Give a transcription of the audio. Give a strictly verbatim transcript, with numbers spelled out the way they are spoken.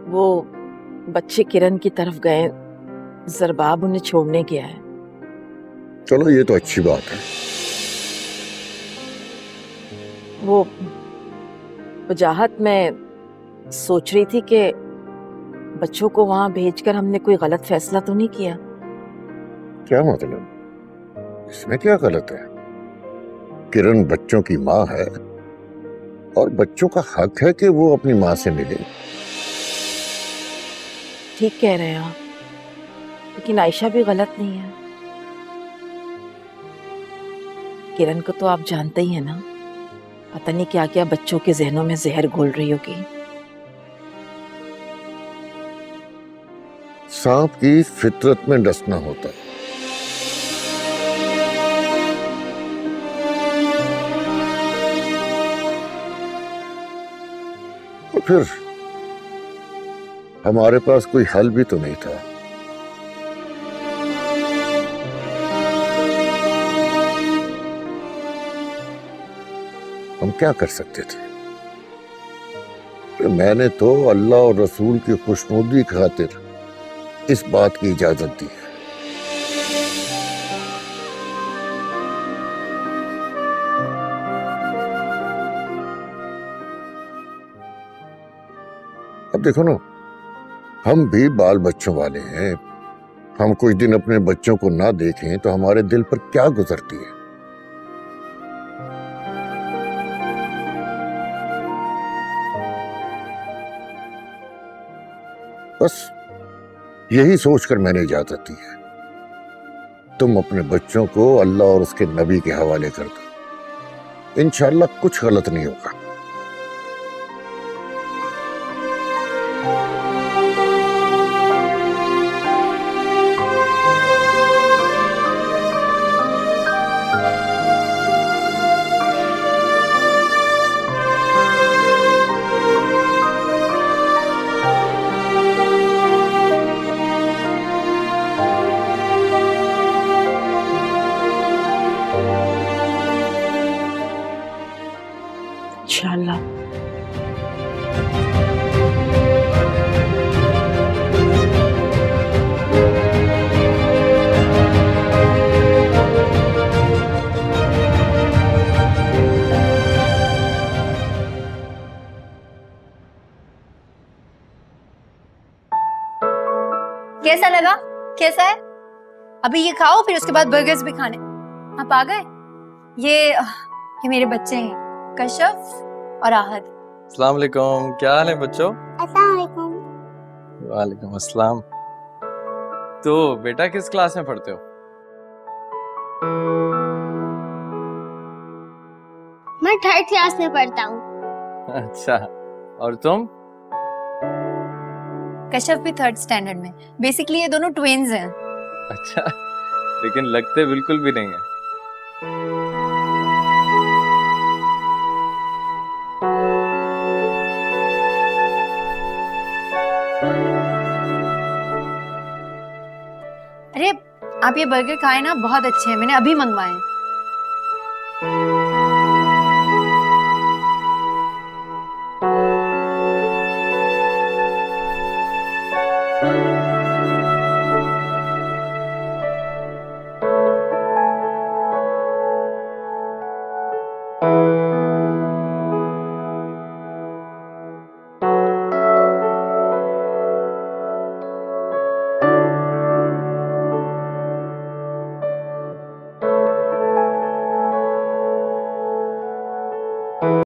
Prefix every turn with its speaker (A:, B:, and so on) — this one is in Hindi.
A: वो बच्चे किरण की तरफ गए, जरबाब उन्हें छोड़ने गया है।
B: चलो ये तो अच्छी बात है।
A: वो वजाहत में सोच रही थी कि बच्चों को वहां भेजकर हमने कोई गलत फैसला तो नहीं किया।
B: क्या मतलब? इसमें क्या गलत है? किरण बच्चों की माँ है और बच्चों का हक है कि वो अपनी माँ से मिले।
A: ठीक कह रहे हैं आप, लेकिन आयशा भी गलत नहीं है। किरण को तो आप जानते ही हैं ना, पता नहीं क्या क्या बच्चों के जहनों में जहर घोल रही होगी।
B: सांप की फितरत में डसना होता है। और फिर हमारे पास कोई हल भी तो नहीं था। हम क्या कर सकते थे? मैंने तो अल्लाह और रसूल की खुशनुदी खातिर इस बात की इजाजत दी है। अब देखो ना, हम भी बाल बच्चों वाले हैं। हम कुछ दिन अपने बच्चों को ना देखें तो हमारे दिल पर क्या गुजरती है। बस यही सोचकर मैंने इजाजत दी है। तुम अपने बच्चों को अल्लाह और उसके नबी के हवाले कर दो, इंशाअल्लाह कुछ गलत नहीं होगा।
A: इंशाअल्लाह।
C: कैसा लगा? कैसा है? अभी ये खाओ, फिर उसके बाद बर्गर्स भी खाने। आप आ गए? ये ये मेरे बच्चे हैं, कशफ और आहद।
D: अस्सलाम वालेकुम, क्या हाल है बच्चों?
E: अस्सलाम वालेकुम।
D: वालेकुम अस्सलाम। तो बेटा किस क्लास में पढ़ते हो?
E: मैं थर्ड क्लास में पढ़ता हूँ।
D: अच्छा, और तुम?
C: कशफ भी थर्ड स्टैंडर्ड में। बेसिकली ये दोनों ट्विन्स हैं।
D: अच्छा, लेकिन लगते बिल्कुल भी नहीं है।
C: अरे आप ये बर्गर खाए ना, बहुत अच्छे हैं, मैंने अभी मंगवाए हैं।